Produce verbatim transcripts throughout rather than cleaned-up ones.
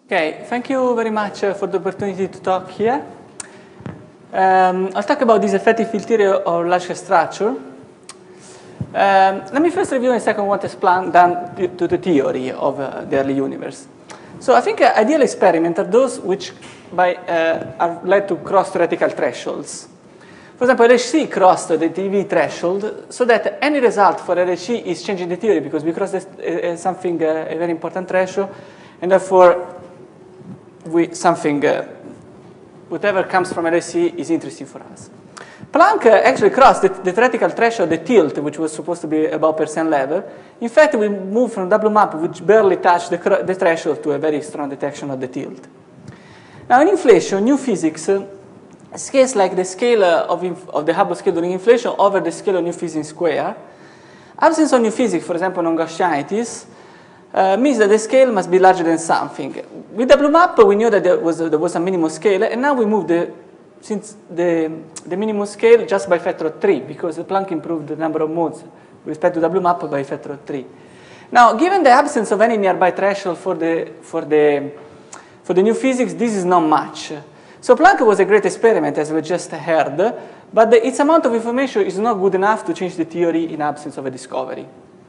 Okay, thank you very much uh, for the opportunity to talk here. Um, I'll talk about this effective field theory of large structure. Um, let me first review in a second what is Planck done to the theory of uh, the early universe. So I think uh, ideal experiments are those which by, uh, are led to cross theoretical thresholds. For example, L H C crossed the T V threshold so that any result for L H C is changing the theory because we crossed uh, something, uh, a very important threshold, and therefore we, something, uh, whatever comes from L H C is interesting for us. Planck uh, actually crossed the, the theoretical threshold, the tilt, which was supposed to be about percent level. In fact, we moved from double map, which barely touched the, the threshold, to a very strong detection of the tilt. Now, in inflation, new physics uh, scales like the scale uh, of, inf of the Hubble scale during inflation over the scale of new physics square. Absence of new physics, for example, non Gaussianities, uh, means that the scale must be larger than something. With double map, we knew that there was a, there was a minimum scale, and now we moved the since the, the minimum scale just by factor of three, because the Planck improved the number of modes with respect to W map by a factor of three. Now, given the absence of any nearby threshold for the, for the, for the new physics, this is not much. So Planck was a great experiment, as we just heard, but the, its amount of information is not good enough to change the theory in absence of a discovery.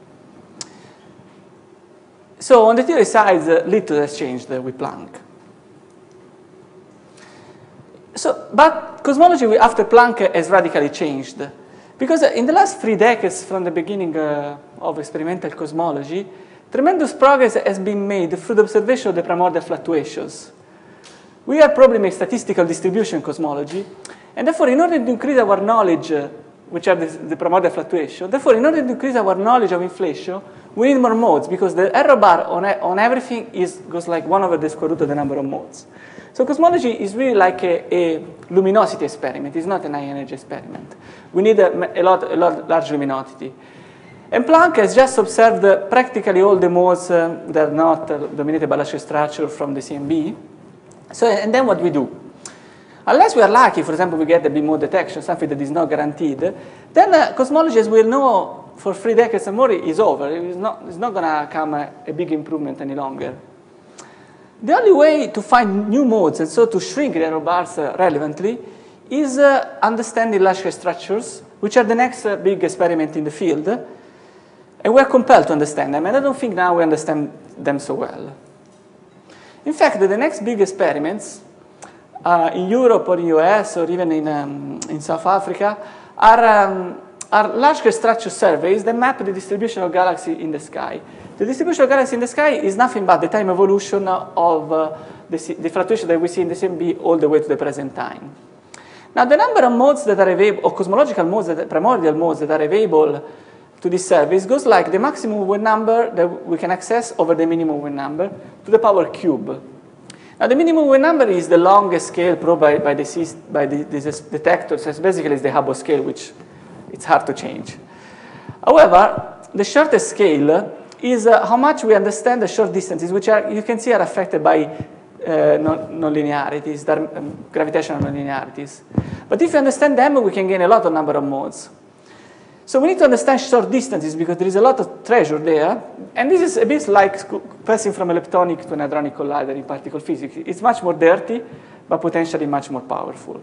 So on the theory side, little has changed with Planck. So, but cosmology after Planck has radically changed. Because in the last three decades from the beginning uh, of experimental cosmology, tremendous progress has been made through the observation of the primordial fluctuations. We are probably make statistical distribution cosmology, and therefore in order to increase our knowledge, uh, which are the, the primordial fluctuation, therefore in order to increase our knowledge of inflation, we need more modes, because the error bar on, on everything is, goes like one over the square root of the number of modes. So cosmology is really like a, a luminosity experiment. It's not an high energy experiment. We need a, a, lot, a lot large luminosity. And Planck has just observed uh, practically all the modes uh, that are not uh, dominated by large structure from the C M B. So, and then what we do? Unless we are lucky, for example, we get the B-mode detection, something that is not guaranteed, then uh, cosmologists will know for three decades and more is over. It's not, it's not going to come a, a big improvement any longer. The only way to find new modes and so to shrink the error bars uh, relevantly is uh, understanding large structures, which are the next uh, big experiment in the field. And we're compelled to understand them, and I don't think now we understand them so well. In fact, the next big experiments uh, in Europe or in U S or even in, um, in South Africa are, um, are large structure surveys that map the distribution of galaxies in the sky. The distribution of galaxies in the sky is nothing but the time evolution of uh, the, the fluctuation that we see in the C M B all the way to the present time. Now, the number of modes that are available, or cosmological modes, that, primordial modes that are available to this service goes like the maximum wave number that we can access over the minimum wave number to the power cube. Now, the minimum wave number is the longest scale probed by, by, the, by the, these detectors. So basically, it's the Hubble scale, which it's hard to change. However, the shortest scale is uh, how much we understand the short distances, which are, you can see are affected by uh, non-linearities, non um, gravitational non-linearities. But if you understand them, we can gain a lot of number of modes. So we need to understand short distances because there is a lot of treasure there. And this is a bit like passing from a leptonic to an hadronic collider in particle physics. It's much more dirty, but potentially much more powerful.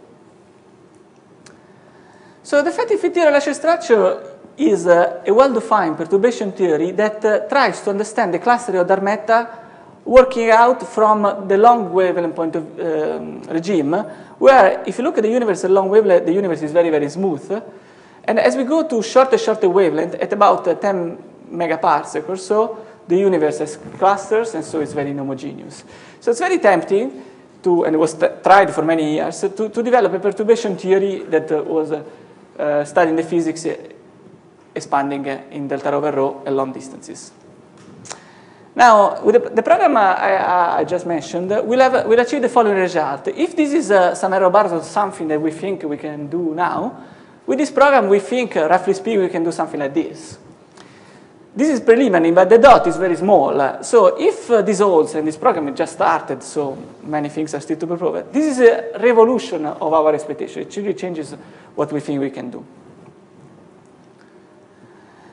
So the effective field theory of large structure is uh, a well-defined perturbation theory that uh, tries to understand the clustering of Darmetta working out from the long wavelength point of um, regime, where if you look at the universe at long wavelength, the universe is very, very smooth. And as we go to shorter, shorter wavelength, at about uh, ten megaparsec or so, the universe has clusters, and so it's very inhomogeneous. So it's very tempting to, and it was tried for many years, to, to develop a perturbation theory that uh, was uh, uh, studying the physics uh, expanding uh, in delta over rho at long distances. Now, with the, the program uh, I, I just mentioned, uh, we'll, have, we'll achieve the following result. If this is uh, some error bars or something that we think we can do now, with this program, we think, uh, roughly speaking, we can do something like this. This is preliminary, but the dot is very small. Uh, so if uh, this holds, and this program just started, so many things are still to be proven, this is a revolution of our expectation. It really changes what we think we can do.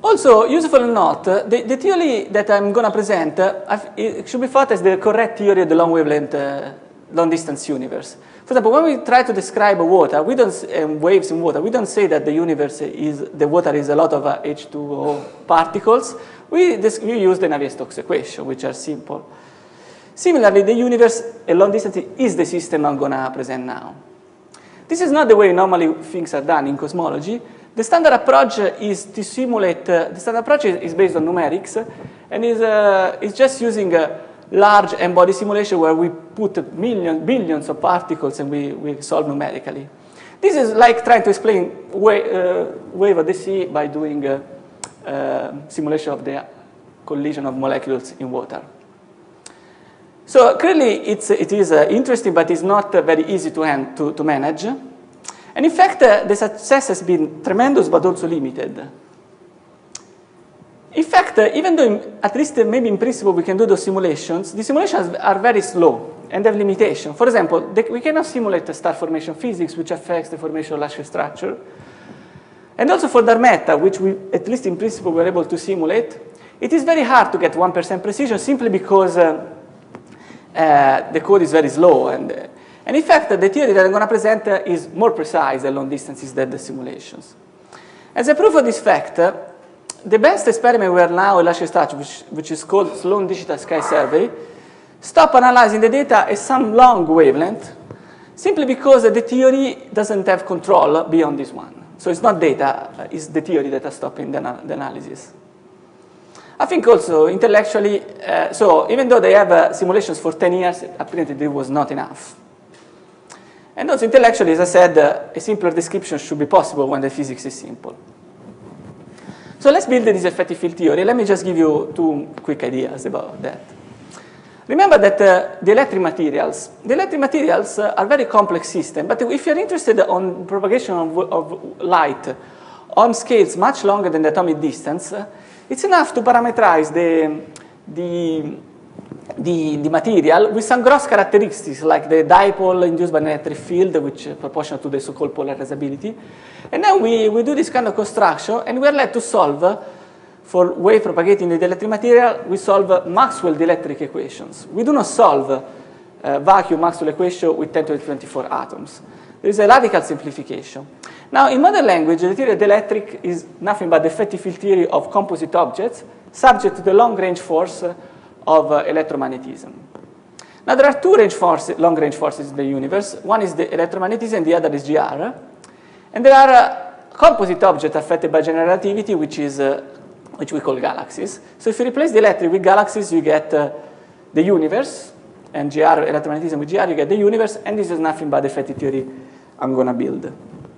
Also, useful or not, uh, the, the theory that I'm going to present, uh, it should be thought as the correct theory of the long wavelength, uh, long distance universe. For example, when we try to describe water, we don't, um, waves in water, we don't say that the universe is, the water is a lot of uh, H two O particles. We, this, we use the Navier-Stokes equation, which are simple. Similarly, the universe at long distance is the system I'm going to present now. This is not the way normally things are done in cosmology. The standard approach is to simulate, uh, the standard approach is, is based on numerics, and is, uh, is just using a large n-body simulation where we put millions, billions of particles and we, we solve numerically. This is like trying to explain wave, uh, wave of the sea by doing a, a simulation of the collision of molecules in water. So clearly it's, it is uh, interesting, but it's not uh, very easy to, hand, to, to manage. And in fact, uh, the success has been tremendous, but also limited. In fact, uh, even though, in, at least uh, maybe in principle, we can do those simulations, the simulations are very slow and have limitations. For example, they, we cannot simulate the star formation physics, which affects the formation of large structure. And also for dark matter, which we, at least in principle, were able to simulate, it is very hard to get one percent precision simply because uh, uh, the code is very slow. And, uh, And in fact, the theory that I'm going to present uh, is more precise at long distances than the simulations. As a proof of this fact, uh, the best experiment we are now at large structure, which, which is called Sloan Digital Sky Survey, stop analyzing the data at some long wavelength, simply because uh, the theory doesn't have control beyond this one. So it's not data, uh, it's the theory that is stopping the, the analysis. I think also intellectually, uh, so even though they have uh, simulations for ten years, apparently it was not enough. And also intellectually, as I said, uh, a simpler description should be possible when the physics is simple. So let's build this effective field theory. Let me just give you two quick ideas about that. Remember that uh, the electric materials, the electric materials uh, are very complex systems, but if you're interested on propagation of, of light on scales much longer than the atomic distance, uh, it's enough to parameterize the, the The, the material with some gross characteristics like the dipole induced by an electric field, which is proportional to the so-called polarizability. And then we, we do this kind of construction, and we are led to solve, uh, for wave propagating the electric material, we solve uh, Maxwell dielectric equations. We do not solve uh, vacuum Maxwell equation with ten to the twenty-four atoms. There is a radical simplification. Now, in modern language, the theory of the electric is nothing but the effective field theory of composite objects subject to the long-range force uh, of uh, electromagnetism. Now, there are two range forces, long-range forces in the universe. One is the electromagnetism, the other is G R. And there are uh, composite objects affected by general relativity, which, is, uh, which we call galaxies. So if you replace the electric with galaxies, you get uh, the universe, and G R, electromagnetism with G R, you get the universe, and this is nothing but the effective theory I'm going to build.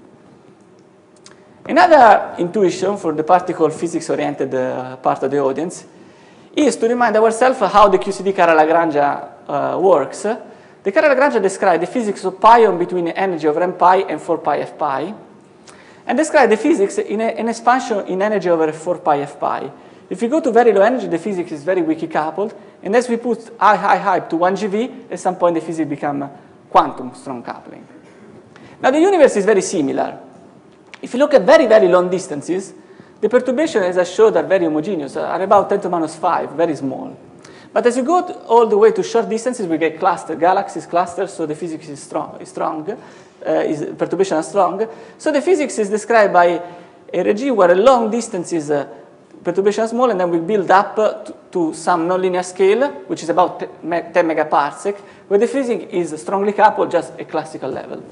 Another intuition for the particle physics-oriented uh, part of the audience is to remind ourselves how the Q C D Cara-Lagrange uh, works. The Cara-Lagrange describes the physics of pion between energy over m pi and four pi f pi, and describe the physics in a, an expansion in energy over four pi f pi. If you go to very low energy, the physics is very weakly coupled, and as we put I high hype to one G V, at some point the physics become quantum strong coupling. Now the universe is very similar. If you look at very, very long distances, the perturbations, as I showed, are very homogeneous, are about ten to the minus five, very small. But as you go to all the way to short distances, we get cluster, galaxies, clusters, so the physics is strong, is strong uh, is, perturbations are strong. So the physics is described by a regime where a long distance is uh, perturbation small, and then we build up uh, to, to some nonlinear scale, which is about ten megaparsec, where the physics is strongly coupled, just a classical level.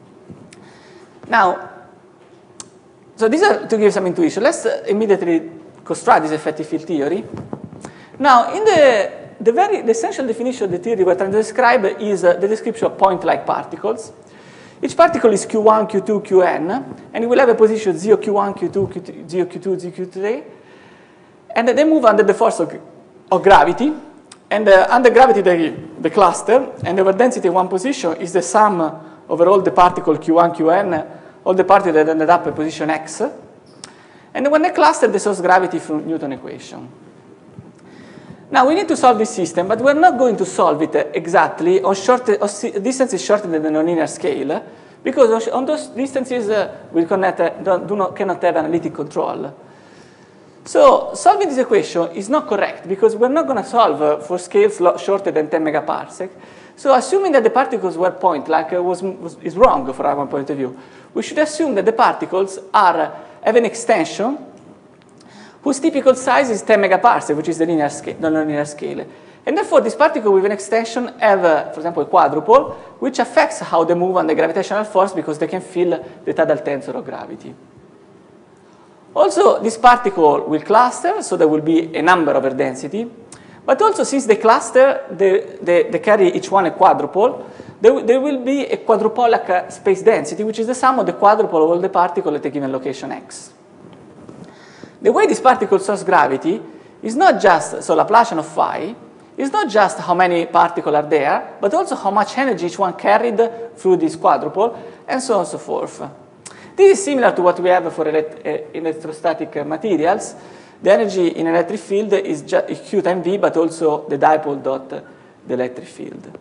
Now, so these are to give some intuition. Let's uh, immediately construct this effective field theory. Now, in the, the very the essential definition of the theory we're trying to describe is uh, the description of point-like particles. Each particle is Q one, Q two, Qn, and it will have a position zero, Q one, Q two, Q two, zero, Q two, zero, Q three, and they move under the force of, of gravity. And uh, under gravity, the, the cluster, and over density in one position is the sum over all the particle Q one, Qn, all the particles that ended up at position x. And when they cluster, the source gravity from Newton equation. Now, we need to solve this system, but we're not going to solve it exactly on short, on distances shorter than the nonlinear scale, because on those distances, uh, we connect, uh, do not, cannot have analytic control. So solving this equation is not correct because we're not going to solve uh, for scales shorter than ten megaparsec. So assuming that the particles were point-like uh, was, was, is wrong from our point of view. We should assume that the particles are, uh, have an extension whose typical size is ten megaparsec, which is the linear scale, the nonlinear scale. And therefore, this particle with an extension have, uh, for example, a quadrupole, which affects how they move on the gravitational force because they can feel the tidal tensor of gravity. Also, this particle will cluster, so there will be a number over density. But also, since they cluster, they, they, they carry each one a quadrupole, there, there will be a quadrupolic space density, which is the sum of the quadrupole of all the particles at a given location x. The way this particle source gravity is not just, so Laplacian of phi, is not just how many particles are there, but also how much energy each one carried through this quadrupole, and so on and so forth. This is similar to what we have for elect uh, electrostatic materials. The energy in an electric field is just Q times V, but also the dipole dot the electric field.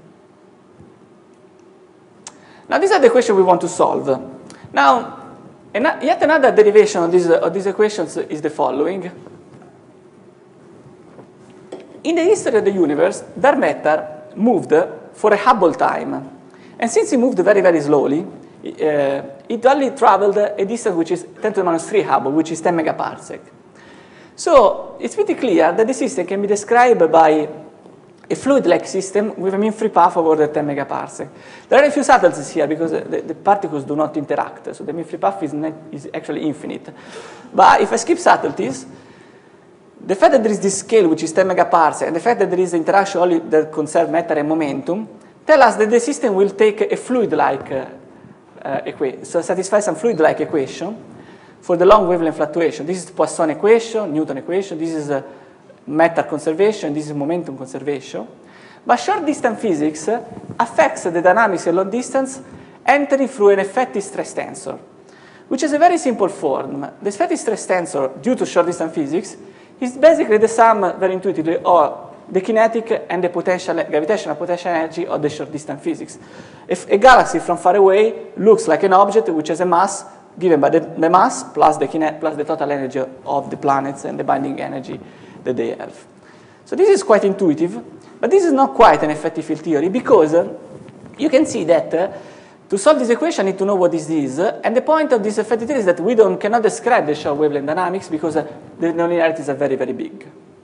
Now, these are the equations we want to solve. Now, yet another derivation of these, of these equations is the following. In the history of the universe, dark matter moved for a Hubble time. And since it moved very, very slowly, uh, it only traveled a distance which is ten to the minus three Hubble, which is ten megaparsec. So it's pretty clear that the system can be described by a fluid-like system with a mean-free path of order ten megaparsec. There are a few subtleties here because the, the particles do not interact, so the mean-free path is, net, is actually infinite. But if I skip subtleties, the fact that there is this scale, which is ten megaparsec, and the fact that there is interaction only that conserves matter and momentum, tell us that the system will take a fluid-like uh, uh, equation, so satisfy some fluid-like equation for the long wavelength fluctuation. This is the Poisson equation, Newton equation, this is uh, matter conservation, this is momentum conservation. But short-distance physics uh, affects the dynamics at long distance entering through an effective stress tensor, which is a very simple form. The effective stress tensor, due to short-distance physics, is basically the sum, very intuitively, of the kinetic and the potential, gravitational potential energy of the short-distance physics. If a galaxy from far away looks like an object which has a mass given by the, the mass plus the, kinet, plus the total energy of the planets and the binding energy that they have. So this is quite intuitive, but this is not quite an effective field theory because uh, you can see that uh, to solve this equation, I need to know what this is. And the point of this effective theory is that we don't, cannot describe the short wavelength dynamics because uh, the nonlinearities are very, very big.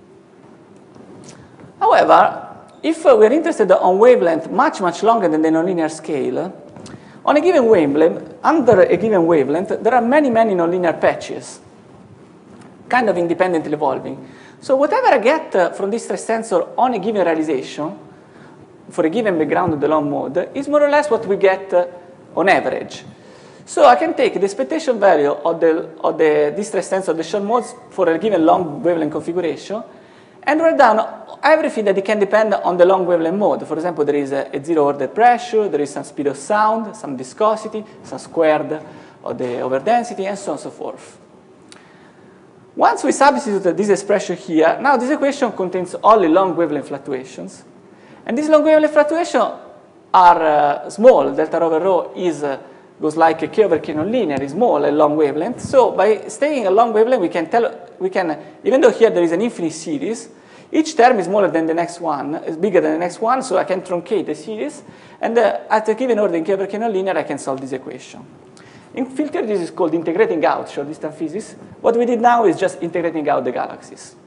However, if uh, we are interested on wavelength much, much longer than the nonlinear scale, on a given wavelength, under a given wavelength, there are many, many nonlinear patches, kind of independently evolving. So whatever I get uh, from this stress tensor on a given realization, for a given background of the long mode, is more or less what we get uh, on average. So I can take the expectation value of the, of the this stress tensor of the short modes for a given long wavelength configuration, and write down everything that it can depend on the long wavelength mode. For example, there is a, a zero order pressure, there is some speed of sound, some viscosity, some squared of the over density, and so on and so forth. Once we substitute this expression here, now this equation contains only long wavelength fluctuations. And these long wavelength fluctuations are uh, small. Delta over rho is, uh, goes like a k over k nonlinear, is small, a long wavelength. So by staying a long wavelength, we can tell, we can, even though here there is an infinite series, each term is smaller than the next one, is bigger than the next one, so I can truncate the series. And uh, at a given order in k over k nonlinear, I can solve this equation. In field theory, this is called integrating out short-distance physics. What we did now is just integrating out the galaxies.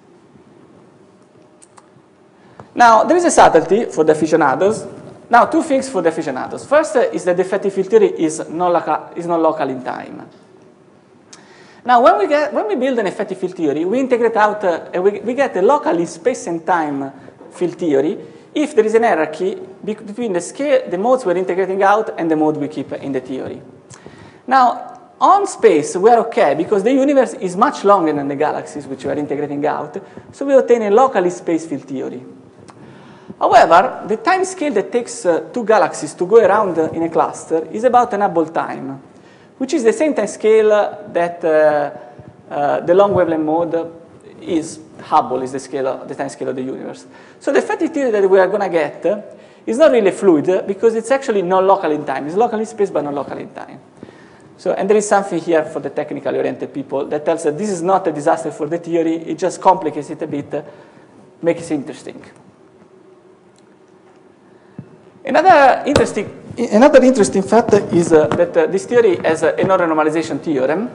Now, there is a subtlety for the aficionados. Now, two things for the aficionados. First uh, is that the effective field theory is not, local, is not local in time. Now, when we, get, when we build an effective field theory, we integrate out, uh, we, we get a local in space and time field theory if there is an hierarchy between the, scale, the modes we're integrating out and the mode we keep in the theory. Now, on space, we are OK, because the universe is much longer than the galaxies which we are integrating out, so we obtain a locally space field theory. However, the time scale that takes uh, two galaxies to go around uh, in a cluster is about an Hubble time, which is the same time scale that uh, uh, the long wavelength mode is. Hubble is the, scale, the time scale of the universe. So the effective theory that we are going to get uh, is not really fluid uh, because it's actually not local in time. It's local in space, but not local in time. So, and there is something here for the technically oriented people that tells us this is not a disaster for the theory, it just complicates it a bit, uh, makes it interesting. Another interesting, another interesting fact is uh, that uh, this theory has a non-renormalization theorem.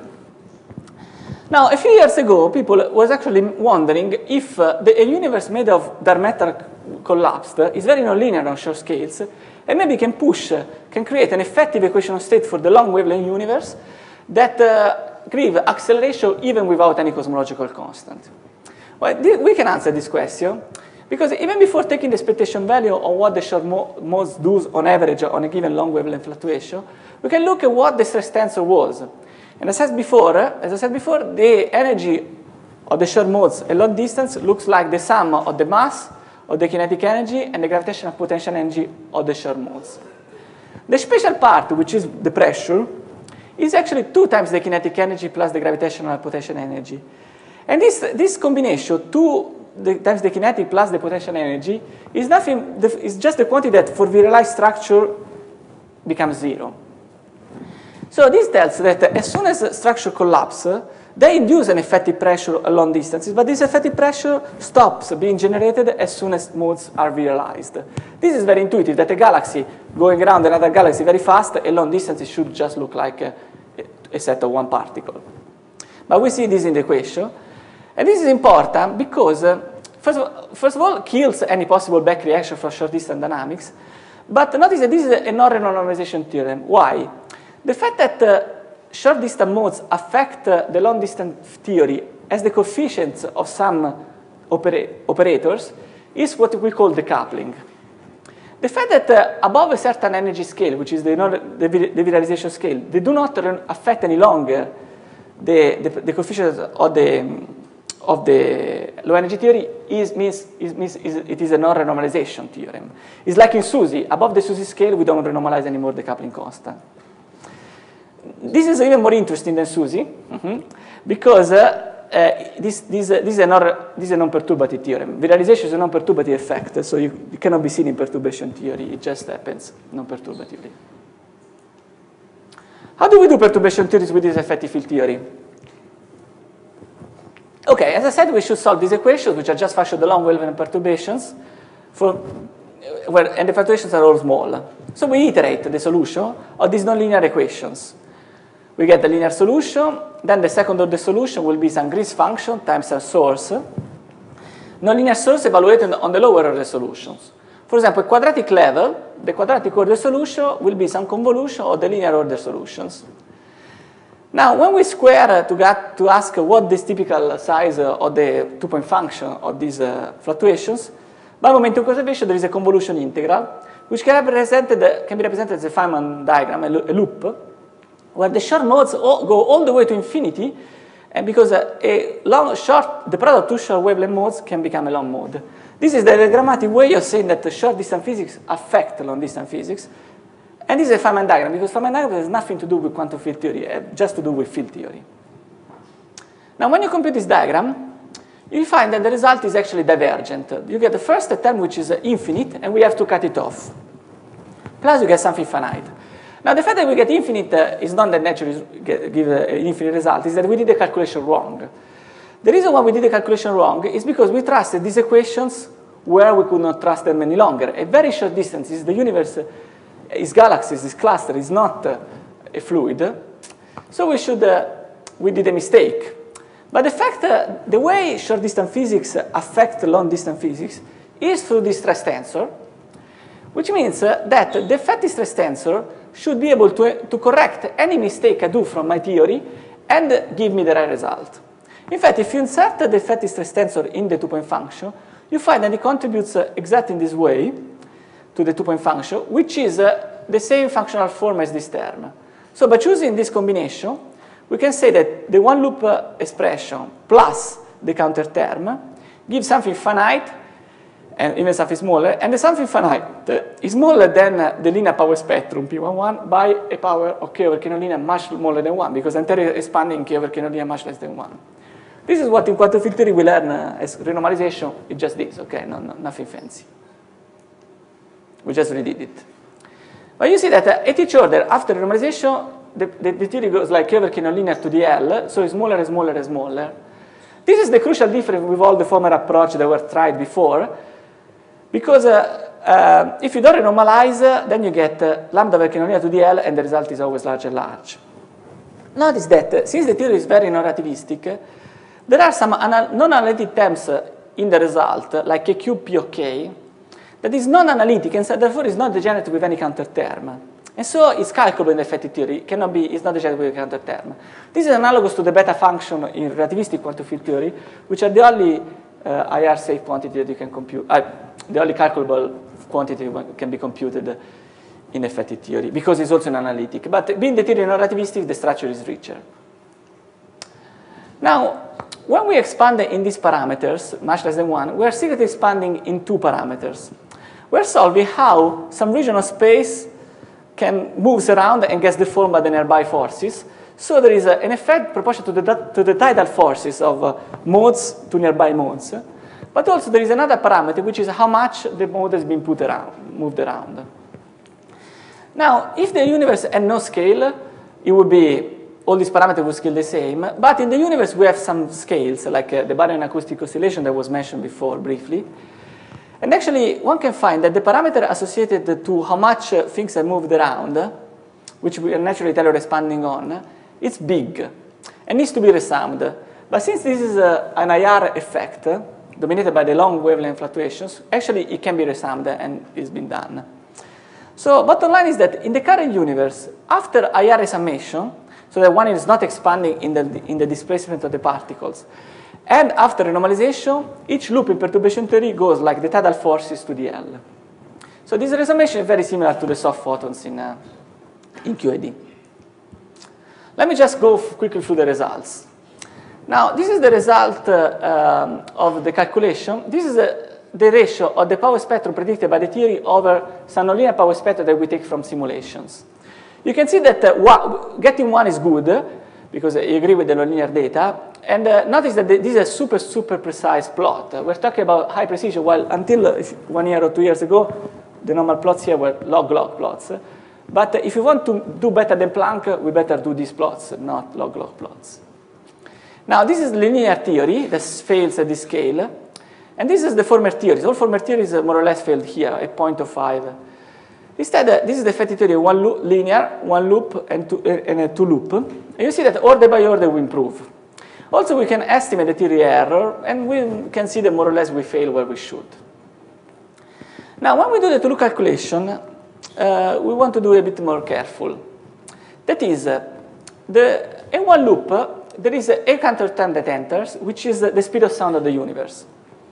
Now, a few years ago, people was actually wondering if uh, the, a universe made of dark matter collapsed is very nonlinear on short scales, and maybe can push, uh, can create an effective equation of state for the long wavelength universe that uh, give acceleration even without any cosmological constant. Well, we can answer this question, because even before taking the expectation value of what the short mo modes do on average on a given long wavelength fluctuation, we can look at what the stress tensor was. And as I said before, as I said before, the energy of the short modes at long distance looks like the sum of the mass of the kinetic energy and the gravitational potential energy of the short modes. The special part, which is the pressure, is actually two times the kinetic energy plus the gravitational potential energy. And this, this combination, two the, times the kinetic plus the potential energy, is nothing. Is just the quantity that for virialized structure becomes zero. So this tells that as soon as the structure collapses, they induce an effective pressure at long distances, but this effective pressure stops being generated as soon as modes are virialized. This is very intuitive, that a galaxy going around another galaxy very fast at long distances should just look like a, a set of one particle. But we see this in the equation. And this is important because, uh, first, of all, first of all, it kills any possible back reaction for short distance dynamics. But notice that this is a non-renormalization theorem. Why? The fact that uh, short distance modes affect uh, the long distance theory as the coefficients of some opera operators is what we call decoupling. The fact that uh, above a certain energy scale, which is the, the, the virialization scale, they do not affect any longer the, the, the coefficients of the, of the low energy theory is, means, is, means is, it is a non-renormalization theorem. It's like in SUSY. Above the SUSY scale, we don't renormalize anymore the coupling constant. This is even more interesting than SUSY, mm-hmm, because uh, uh, this, this, uh, this is a non-perturbative theorem. Virialization is a non-perturbative effect, so you, it cannot be seen in perturbation theory. It just happens non-perturbatively. How do we do perturbation theories with this effective field theory? Okay, as I said, we should solve these equations, which are just function of the long wavelength perturbations, for, where, and the fluctuations are all small. So we iterate the solution of these nonlinear equations. We get the linear solution, then the second order solution will be some Green's function times some source. Nonlinear source evaluated on the lower order solutions. For example, at quadratic level, the quadratic order solution will be some convolution of the linear order solutions. Now, when we square uh, to, get, to ask uh, what this typical size uh, of the two-point function of these uh, fluctuations, by momentum conservation there is a convolution integral, which can, represented, uh, can be represented as a Feynman diagram, a, lo a loop, where the short modes all go all the way to infinity, and because uh, a long, short, the product of two short wavelength modes can become a long mode. This is the diagrammatic way of saying that the short distance physics affect long distance physics. And this is a Feynman diagram, because Feynman diagram has nothing to do with quantum field theory, uh, just to do with field theory. Now, when you compute this diagram, you find that the result is actually divergent. You get the first term, which is uh, infinite, and we have to cut it off. Plus, you get something finite. Now, the fact that we get infinite uh, is not that naturally give uh, an infinite result, is that we did the calculation wrong. The reason why we did the calculation wrong is because we trusted these equations where we could not trust them any longer. A very short distance is the universe, uh, is galaxies, is cluster, is not uh, a fluid. So we should, uh, we did a mistake. But the fact that the way short distance physics affect long distance physics is through this stress tensor, which means uh, that the effective stress tensor should be able to, to correct any mistake I do from my theory and give me the right result. In fact, if you insert the effective stress tensor in the two-point function, you find that it contributes uh, exactly in this way to the two-point function, which is uh, the same functional form as this term. So by choosing this combination, we can say that the one-loop uh, expression plus the counter term gives something finite, and even something smaller, and the something finite is smaller than uh, the linear power spectrum P one one by a power of k over k naught linear much smaller than one, because anterior expanding k over k naught linear much less than one. This is what in quantum field theory we learn uh, as renormalization. It's just this, okay, no, no, nothing fancy. We just redid it. But you see that uh, at each order, after renormalization, the, the, the theory goes like Kevorkian nonlinear to the L, so it's smaller and smaller and smaller. This is the crucial difference with all the former approaches that were tried before, because uh, uh, if you don't renormalize, uh, then you get uh, lambda Kevorkian nonlinear to the L, and the result is always large and large. Notice that uh, since the theory is very non-relativistic, uh, there are some non-analytic terms uh, in the result, uh, like a cube P of K, that is non-analytic, and so therefore is not degenerate with any counter term. And so it's calculable in the effective theory, it cannot be, it's not degenerate with a counter term. This is analogous to the beta function in relativistic quantum field theory, which are the only uh, I R safe quantity that you can compute, uh, the only calculable quantity that can be computed in effective theory, because it's also an analytic. But being the theory non-relativistic, the structure is richer. Now, when we expand in these parameters, much less than one, we are secretly expanding in two parameters. We're solving how some region of space can moves around and gets deformed by the nearby forces. So there is a, an effect proportional to the, to the tidal forces of uh, modes to nearby modes. But also there is another parameter, which is how much the mode has been put around, moved around. Now, if the universe had no scale, it would be, all these parameters would scale the same. But in the universe, we have some scales, like uh, the baryon acoustic oscillation that was mentioned before briefly. And actually, one can find that the parameter associated to how much uh, things are moved around, which we are naturally Taylor expanding on, it's big and needs to be resummed. But since this is a, an I R effect, uh, dominated by the long wavelength fluctuations, actually it can be resummed and it's been done. So bottom line is that in the current universe, after I R resummation, so that one is not expanding in the, in the displacement of the particles, and after renormalization, each loop in perturbation theory goes like the tidal forces to the L. So this resummation is very similar to the soft photons in, uh, in Q I D. Let me just go quickly through the results. Now, this is the result uh, um, of the calculation. This is a, the ratio of the power spectrum predicted by the theory over some nonlinear power spectrum that we take from simulations. You can see that uh, one, getting one is good, because you agree with the nonlinear data. And uh, notice that the, this is a super, super precise plot. Uh, we're talking about high precision, while until uh, one year or two years ago, the normal plots here were log-log plots. But uh, if you want to do better than Planck, we better do these plots, not log-log plots. Now, this is linear theory that fails at this scale. And this is the former theories. All former theories uh, more or less failed here at zero point zero five. Instead, uh, this is the effective theory of one loop, linear, one loop, and, two, uh, and a two loop. And you see that order by order we improve. Also, we can estimate the theory error, and we can see that more or less we fail where we should. Now, when we do the two-loop calculation, uh, we want to do a bit more careful. That is, uh, the, in one loop, uh, there is a, a counter term that enters, which is uh, the speed of sound of the universe.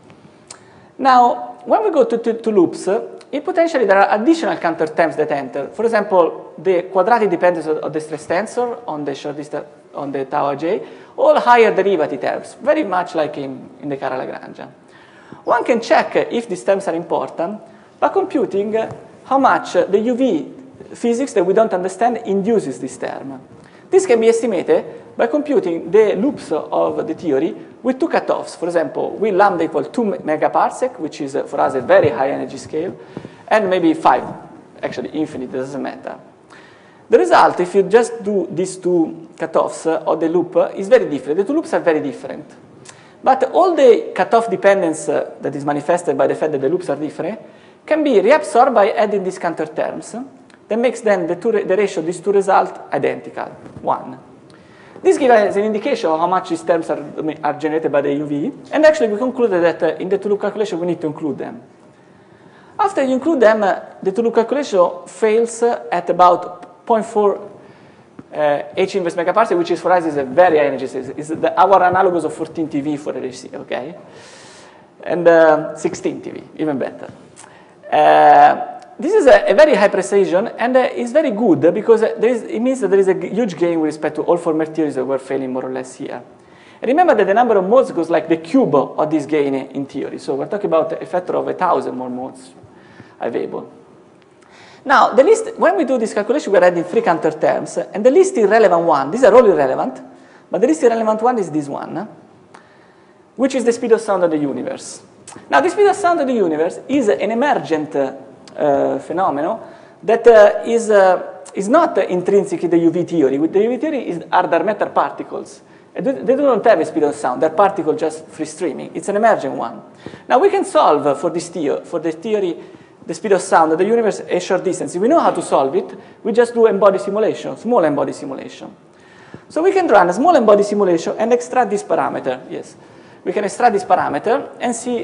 Now, when we go to two, two loops, uh, in potentially there are additional counter terms that enter. For example, the quadratic dependence of, of the stress tensor on the short distance on the tau j, all higher derivative terms, very much like in, in the Cara-Lagrangian. One can check if these terms are important by computing how much the U V physics that we don't understand induces this term. This can be estimated by computing the loops of the theory with two cutoffs. For example, with lambda equal two megaparsec, which is for us a very high energy scale, and maybe five, actually infinite, doesn't matter. The result, if you just do these two cutoffs of the loop, is very different. The two loops are very different. But all the cutoff dependence that is manifested by the fact that the loops are different can be reabsorbed by adding these counter terms. That makes then the, two, the ratio of these two results identical, one. This gives us an indication of how much these terms are, are generated by the U V. And actually, we concluded that uh, in the two-loop calculation, we need to include them. After you include them, uh, the two-loop calculation fails uh, at about zero point four uh, H inverse megaparsec, which is for us is a very high energy. It's the, our analogous of fourteen T V for R C, okay? And uh, sixteen T V, even better. Uh, This is a, a very high precision, and uh, it's very good because there is, it means that there is a huge gain with respect to all former theories that were failing more or less here. And remember that the number of modes goes like the cube of this gain in theory. So we're talking about a factor of a thousand more modes available. Now, the least, when we do this calculation, we're adding three counter terms, and the least irrelevant one, these are all irrelevant, but the least irrelevant one is this one, which is the speed of sound of the universe. Now, the speed of sound of the universe is an emergent uh, Uh, phenomenon that uh, is uh, is not uh, intrinsic in the U V theory. With the U V theory is, are dark matter particles. And they, they don't have a speed of sound. They're particles just free streaming. It's an emergent one. Now we can solve uh, for this theo for the theory the speed of sound of the universe at a short distance. If we know how to solve it, we just do embodied simulation, small embodied simulation. So we can run a small embodied simulation and extract this parameter. Yes, we can extract this parameter and see,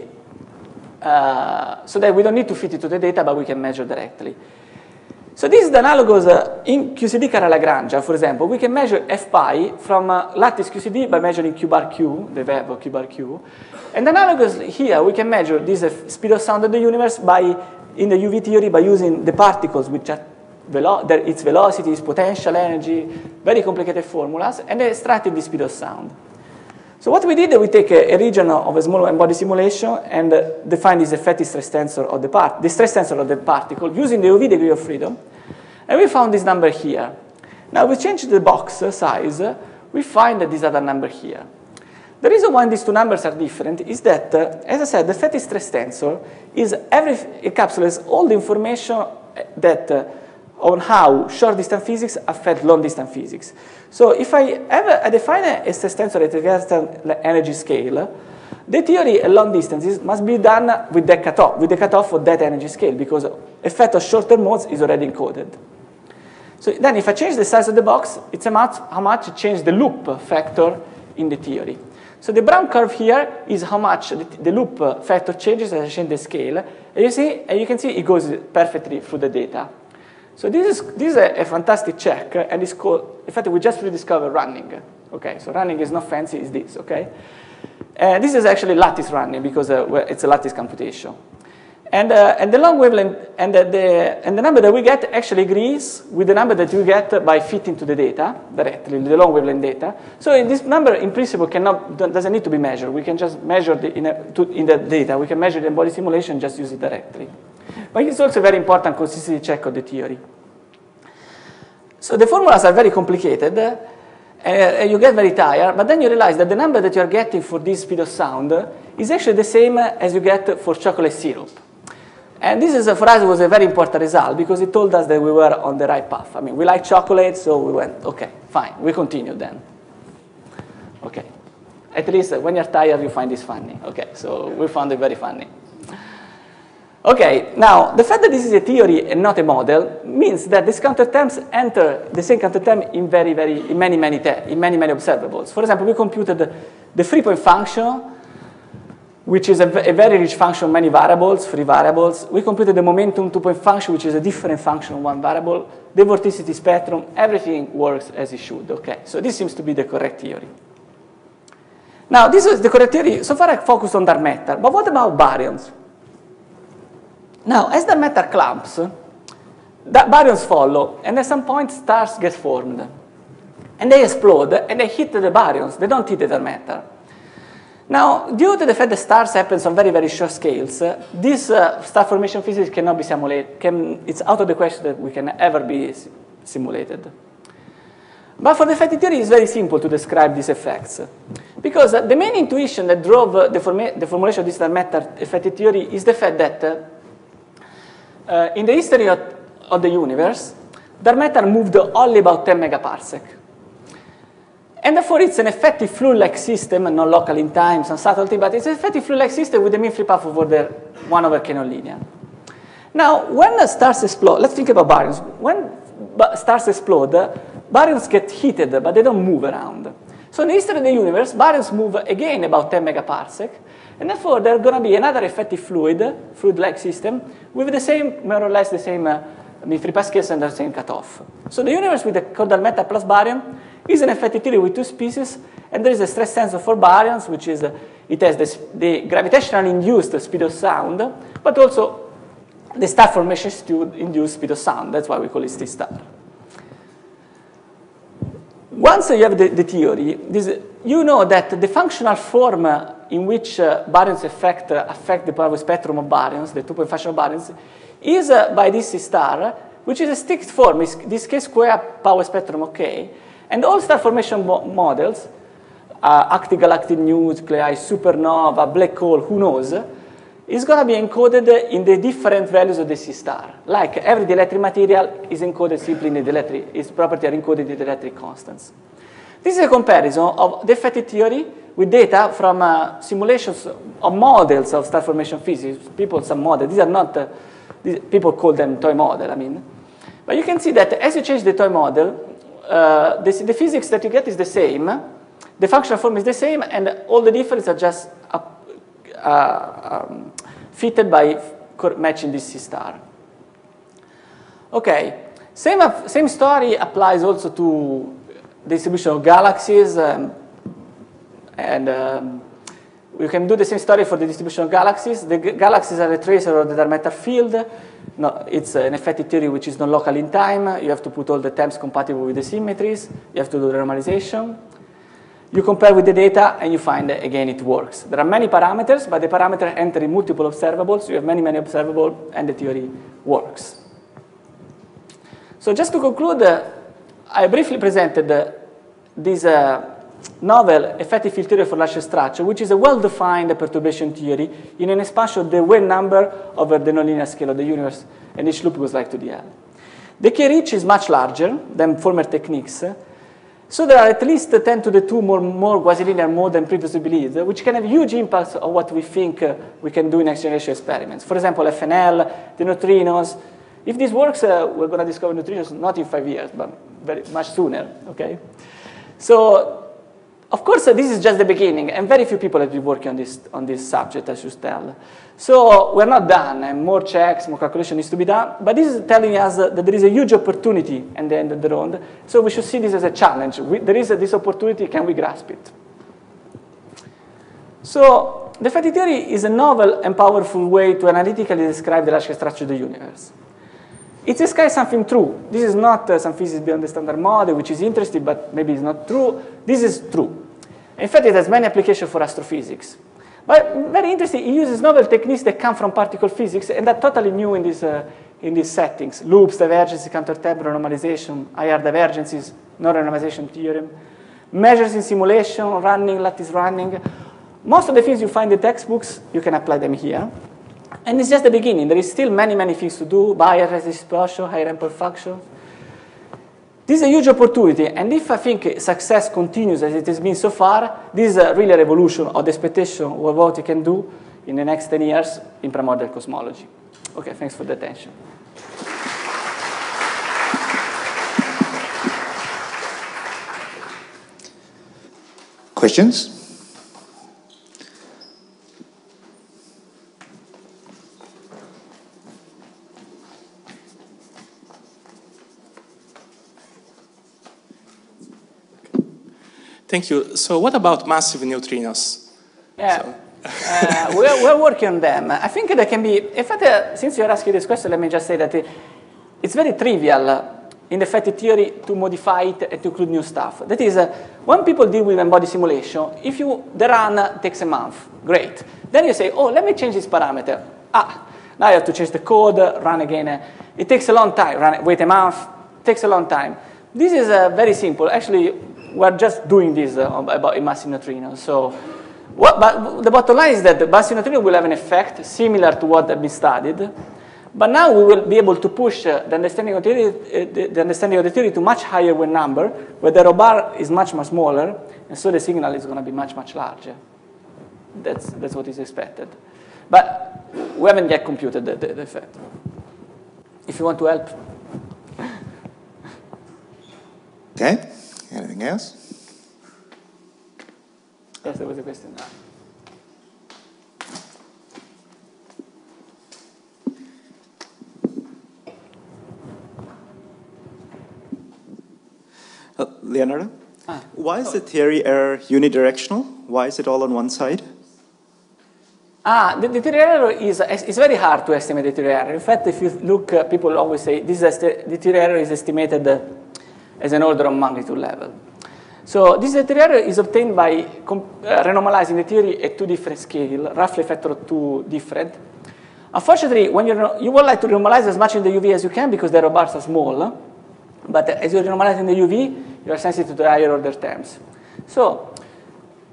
uh, so that we don't need to fit it to the data, but we can measure directly. So this is analogous uh, in Q C D Carré-Lagrange, for example. We can measure F pi from uh, lattice Q C D by measuring Q bar Q, the value of Q bar Q. And analogous here, we can measure this uh, speed of sound of the universe by, in the U V theory, by using the particles which are velo their, its velocity, its potential energy, very complicated formulas, and extracting the speed of sound. So what we did, we take a, a region of a small embodied simulation and uh, define this effective stress tensor of the part, the stress tensor of the particle using the U V degree of freedom, and we found this number here. Now we change the box size, we find this other number here. The reason why these two numbers are different is that, uh, as I said, the effective stress tensor is every encapsulates all the information that uh, on how short-distance physics affect long-distance physics. So if I, have, I define a stress tensor at a certain energy scale, the theory at long distances must be done with the cutoff, with the cutoff of that energy scale, because effect of shorter modes is already encoded. So then if I change the size of the box, it's about how much it changes the loop factor in the theory. So the brown curve here is how much the, the loop factor changes as I change the scale. And you see, and you can see it goes perfectly through the data. So this is, this is a, a fantastic check, and it's called, in fact, we just rediscovered running. Okay, so running is not fancy, it's this, okay? And this is actually lattice running, because uh, it's a lattice computation. And, uh, and the long wavelength, and the, the, and the number that we get actually agrees with the number that you get by fitting to the data, directly, the long wavelength data. So this number, in principle, cannot, doesn't need to be measured. We can just measure the, in, a, to, in the data. We can measure the embodied simulation and just use it directly. But it's also a very important consistency check of the theory. So the formulas are very complicated, uh, and you get very tired, but then you realize that the number that you're getting for this speed of sound is actually the same as you get for chocolate syrup. And this is, uh, for us, was a very important result, because it told us that we were on the right path. I mean, we like chocolate, so we went, okay, fine, we continue then. Okay. At least uh, when you're tired, you find this funny. Okay, so we found it very funny. Okay, now, the fact that this is a theory and not a model means that these counterterms enter the same counterterm in very, very, in many, many, in many, many observables. For example, we computed the, the three-point function, which is a, a very rich function of many variables, free variables. We computed the momentum two-point function, which is a different function of one variable. The vorticity spectrum, everything works as it should, okay? So this seems to be the correct theory. Now, this is the correct theory. So far I focused on dark matter, but what about baryons? Now, as dark matter clumps, the baryons follow, and at some point stars get formed. And they explode, and they hit the baryons. They don't hit the dark matter. Now, due to the fact that stars happen on very, very short scales, uh, this uh, star formation physics cannot be simulated. Can, it's out of the question that we can ever be simulated. But for the effective theory, it's very simple to describe these effects. Because uh, the main intuition that drove uh, the, forma the formulation of this dark matter effective theory is the fact that uh, uh, in the history of, of the universe, dark matter moved only about ten megaparsec. And therefore, it's an effective fluid-like system, not local in time, some subtlety, but it's an effective fluid-like system with a mean free path of order one over k nonlinear. Now, when the stars explode, let's think about baryons. When stars explode, baryons get heated, but they don't move around. So in the history of the universe, baryons move again about ten megaparsec, and therefore there's going to be another effective fluid, fluid-like system, with the same, more or less the same uh, mean free path scales and the same cutoff. So the universe with the dark matter plus baryon is an effective theory with two species, and there is a stress tensor for baryons, which is, uh, it has this, the gravitationally induced speed of sound, but also the star formation induced speed of sound. That's why we call it T star. Once you have the, the theory, this, you know that the functional form uh, in which uh, baryons affect, uh, affect the power spectrum of baryons, the two-point function of baryons, is uh, by this C star, which is a strict form, is this k square power spectrum of k. And all star formation mo models, uh, active galactic nuclei, supernova, black hole, who knows, is going to be encoded in the different values of the C star. Like every dielectric material is encoded simply in the dielectric, its properties are encoded in the dielectric constants. This is a comparison of the effective theory with data from uh, simulations of models of star formation physics. People, some models, these are not, uh, these, people call them toy model, I mean. But you can see that as you change the toy model, uh, the, the physics that you get is the same, the functional form is the same, and all the differences are just uh, uh, um, fitted by matching this C star. Okay, same, same story applies also to the distribution of galaxies, um, and um, we can do the same story for the distribution of galaxies. The galaxies are a tracer of the dark matter field. No, it's an effective theory which is non-local in time. You have to put all the terms compatible with the symmetries. You have to do the normalization. You compare with the data, and you find that, again, it works. There are many parameters, but the parameters enter in multiple observables. You have many, many observables, and the theory works. So just to conclude, uh, I briefly presented uh, this uh, novel effective field theory for large structure, which is a well-defined perturbation theory in an expansion of the wave number over the nonlinear scale of the universe, and each loop goes like to the L. The K reach is much larger than former techniques, so there are at least ten to the two more, more quasi-linear modes than previously believed, which can have huge impacts on what we think uh, we can do in next-generation experiments. For example, F N L, the neutrinos. If this works, uh, we're going to discover neutrinos not in five years, but very much sooner. Okay. So, of course, uh, this is just the beginning, and very few people have been working on this, on this subject, I should tell. So we're not done, and more checks, more calculation needs to be done, but this is telling us uh, that there is a huge opportunity at the end of the road, so we should see this as a challenge. We, there is a, this opportunity, can we grasp it? So the effective theory is a novel and powerful way to analytically describe the large structure of the universe. It describes something true. This is not uh, some physics beyond the standard model, which is interesting, but maybe it's not true. This is true. In fact, it has many applications for astrophysics. But very interesting, it uses novel techniques that come from particle physics and are totally new in, this, uh, in these settings. Loops, divergences, countertemporal normalization, I R divergences, non-renormalization theorem, measures in simulation, running, lattice running. Most of the things you find in textbooks, you can apply them here. And it's just the beginning. There is still many, many things to do, bias, resistance explosion, high ramp function. This is a huge opportunity, and if I think success continues as it has been so far, this is a really a revolution of the expectation of what we can do in the next ten years in primordial cosmology. Okay, thanks for the attention. Questions? Thank you. So what about massive neutrinos? Yeah, so. uh, we're, we're working on them. I think there can be, in fact, uh, since you're asking this question, let me just say that it, it's very trivial uh, in the effective theory to modify it and to include new stuff. That is, uh, when people deal with embodied simulation, if you, the run uh, takes a month, great. Then you say, oh, let me change this parameter. Ah, now you have to change the code, uh, run again. Uh, it takes a long time, run, wait a month, takes a long time. This is uh, very simple. Actually, we're just doing this uh, about a massive neutrino. So, what, but the bottom line is that the massive neutrino will have an effect similar to what has been studied. But now we will be able to push uh, the, understanding of the, theory, uh, the, the understanding of the theory to much higher wave number, where the rho bar is much, much smaller, and so the signal is going to be much, much larger. That's, that's what is expected. But we haven't yet computed the, the, the effect. If you want to help. Okay. Anything else? Yes, there was a question. Uh, Leonardo, ah. why is the theory error unidirectional? Why is it all on one side? Ah, the, the theory error is, it's very hard to estimate the theory error. In fact, if you look, uh, people always say this is the theory error is estimated uh, as an order of magnitude level. So this theory error is obtained by uh, renormalizing the theory at two different scales, roughly a factor of two different. Unfortunately, when you're, you would like to renormalize as much in the U V as you can because the rho bars are small, but as you're renormalizing the U V, you are sensitive to the higher order terms. So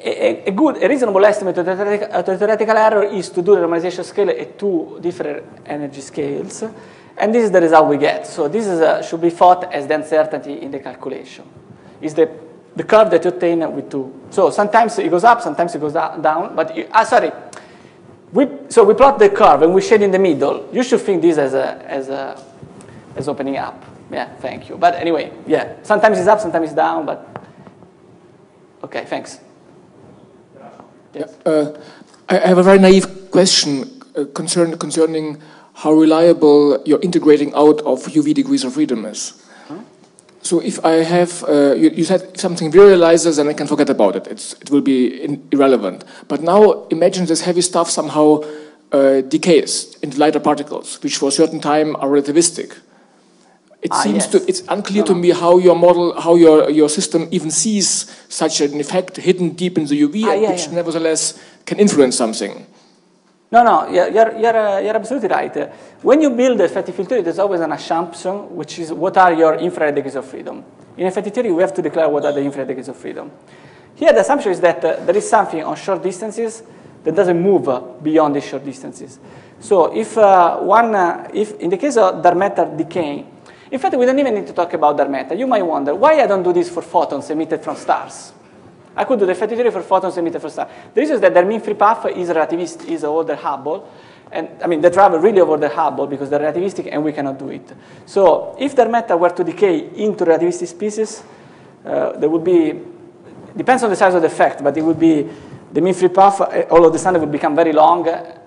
a, a good, a reasonable estimate of the, theoretical, of the theoretical error is to do the normalization scale at two different energy scales, and this is the result we get. So this is a, should be thought as the uncertainty in the calculation. Is the the curve that you obtain with two. So sometimes it goes up, sometimes it goes down. But you, ah, sorry. We, so we plot the curve and we shade in the middle. You should think this as a as a as opening up. Yeah, thank you. But anyway, yeah. Sometimes it's up, sometimes it's down. But okay, thanks. Yeah, uh, I have a very naive question uh, concern, concerning how reliable your integrating out of U V degrees of freedom is. So if I have, uh, you, you said if something virializes, then I can forget about it. It's, it will be in, irrelevant. But now imagine this heavy stuff somehow uh, decays into lighter particles, which for a certain time are relativistic. It ah, seems yes. to, it's unclear no, to no. me how your model, how your, your system even sees such an effect hidden deep in the U V, ah, yeah, which yeah. nevertheless can influence something. No, no, you're, you're, you're, uh, you're absolutely right. When you build effective field theory, there's always an assumption, which is what are your infrared degrees of freedom. In effective theory, we have to declare what are the infrared degrees of freedom. Here, the assumption is that uh, there is something on short distances that doesn't move uh, beyond these short distances. So if uh, one, uh, if in the case of dark matter decaying, in fact, we don't even need to talk about dark matter. You might wonder, why I don't do this for photons emitted from stars? I could do the effective theory for photons emitted from stars. The reason is that their mean free path is relativistic, is over Hubble. And I mean, they travel really over the Hubble because they're relativistic and we cannot do it. So if dark matter were to decay into relativistic species, uh, there would be, depends on the size of the effect, but it would be, the mean free path, all of the sudden would become very long.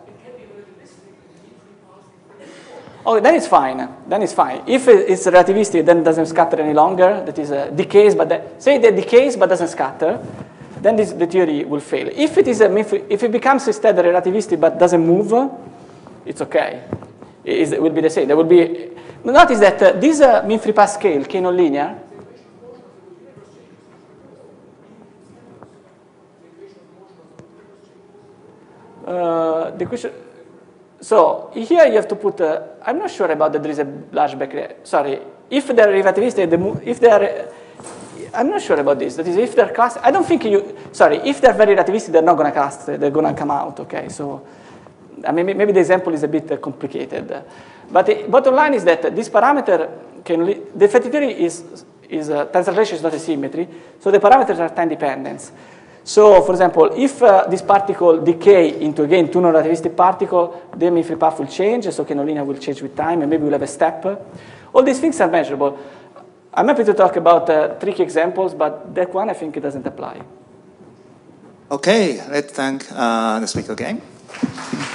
Oh, then it's fine. Then it's fine. If it's relativistic, then it doesn't scatter any longer. That is, uh, decays, but that, say that decays but doesn't scatter, then this, the theory will fail. If it is a, if it becomes instead relativistic but doesn't move, it's okay. It, is, it will be the same. There will be. Notice that uh, this uh, mean free path scale, k non-linear. Uh, the question. So here you have to put, uh, I'm not sure about that there is a large back, sorry, if they're relativistic, if they're, I'm not sure about this, that is if they're clustered, I don't think you, sorry, if they're very relativistic, they're not going to cluster, they're going to come out, okay, so, I mean, maybe the example is a bit uh, complicated. But the bottom line is that this parameter, can, the effective theory is, is uh, tensor relation is not a symmetry, so the parameters are time dependent. So, for example, if uh, this particle decay into, again, two non-relativistic particles, the mean free path will change, so k non-linear will change with time, and maybe we'll have a step. All these things are measurable. I'm happy to talk about uh, tricky examples, but that one, I think it doesn't apply. Okay, let's thank uh, the speaker again.